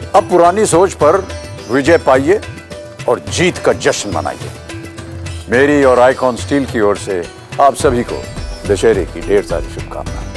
अब पुरानी सोच पर विजय पाइए और जीत का जश्न मनाइए। मेरी और आइकॉन स्टील की ओर से आप सभी को दशहरे की ढेर सारी शुभकामनाएं।